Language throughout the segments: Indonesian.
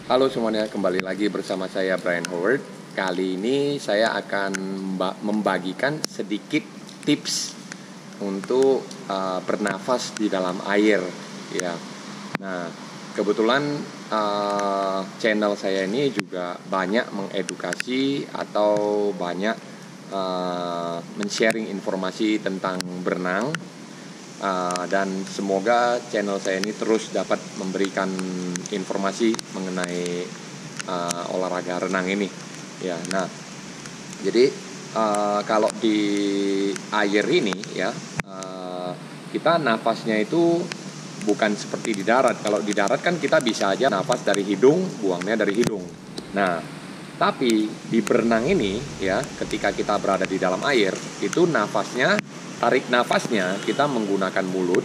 Halo semuanya, kembali lagi bersama saya Brian Howard. Kali ini saya akan membagikan sedikit tips untuk bernafas di dalam air ya. Nah, kebetulan channel saya ini juga banyak mengedukasi atau banyak men-sharing informasi tentang berenang. Dan semoga channel saya ini terus dapat memberikan informasi mengenai olahraga renang ini ya. Nah, jadi kalau di air ini ya, kita nafasnya itu bukan seperti di darat. Kalau di darat kan kita bisa aja nafas dari hidung, buangnya dari hidung. Nah, tapi di berenang ini ya, ketika kita berada di dalam air, itu tarik nafasnya kita menggunakan mulut.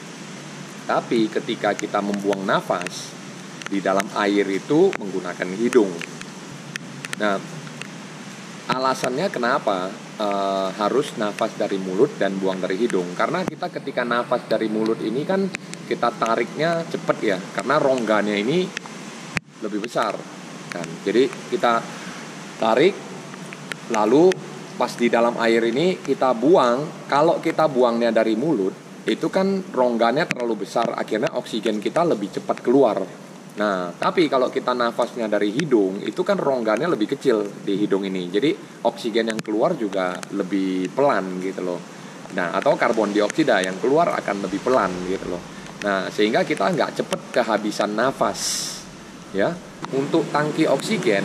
Tapi ketika kita membuang nafas di dalam air itu menggunakan hidung. Nah, alasannya kenapa harus nafas dari mulut dan buang dari hidung? Karena kita ketika nafas dari mulut ini kan kita tariknya cepat ya, karena rongganya ini lebih besar kan. Jadi kita tarik, lalu pas di dalam air ini kita buang. Kalau kita buangnya dari mulut, itu kan rongganya terlalu besar, akhirnya oksigen kita lebih cepat keluar. Nah, tapi kalau kita nafasnya dari hidung, itu kan rongganya lebih kecil di hidung ini. Jadi oksigen yang keluar juga lebih pelan gitu loh. Nah, atau karbon dioksida yang keluar akan lebih pelan gitu loh. Nah, sehingga kita nggak cepat kehabisan nafas ya. Untuk tangki oksigen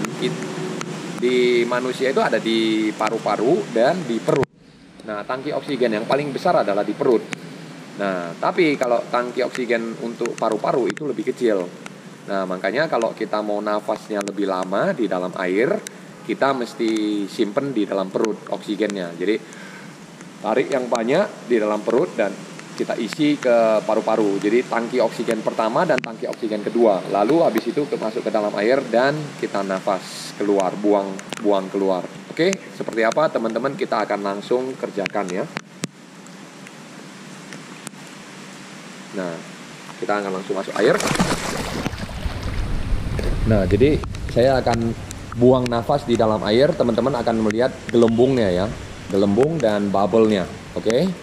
di manusia itu ada di paru-paru dan di perut. Nah, tangki oksigen yang paling besar adalah di perut. Nah, tapi kalau tangki oksigen untuk paru-paru itu lebih kecil. Nah, makanya kalau kita mau nafasnya lebih lama di dalam air, kita mesti simpen di dalam perut oksigennya. Jadi, tarik yang banyak di dalam perut dan kita isi ke paru-paru. Jadi tangki oksigen pertama dan tangki oksigen kedua. Lalu habis itu masuk ke dalam air dan kita nafas keluar, buang keluar. Oke, seperti apa teman-teman, kita akan langsung kerjakan ya. Nah, kita akan langsung masuk air. Nah, jadi saya akan buang nafas di dalam air. Teman-teman akan melihat gelembungnya ya, gelembung dan bubble-nya. Oke.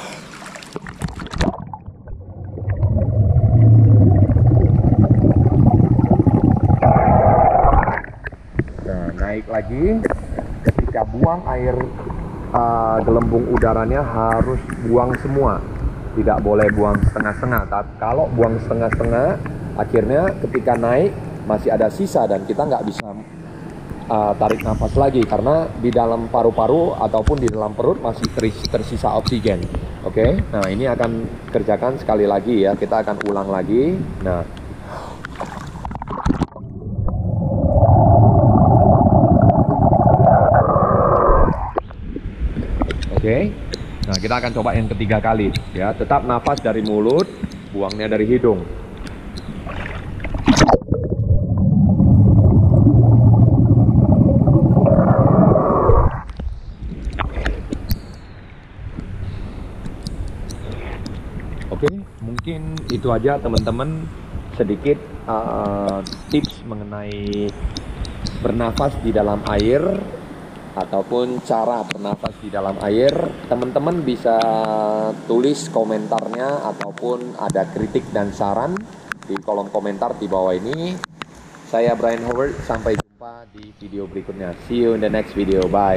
Naik lagi, ketika buang air, gelembung udaranya harus buang semua, tidak boleh buang setengah-setengah. Kalau buang setengah-setengah, akhirnya ketika naik masih ada sisa dan kita nggak bisa tarik nafas lagi, karena di dalam paru-paru ataupun di dalam perut masih tersisa oksigen. Oke, nah ini akan kerjakan sekali lagi ya, kita akan ulang lagi. Nah, oke, nah kita akan coba yang ketiga kali ya. Tetap nafas dari mulut, buangnya dari hidung. Oke, mungkin itu aja teman-teman, sedikit tips mengenai bernafas di dalam air ataupun cara bernafas di dalam air. Teman-teman bisa tulis komentarnya ataupun ada kritik dan saran di kolom komentar di bawah ini. Saya Brian Howard, sampai jumpa di video berikutnya. See you in the next video, bye.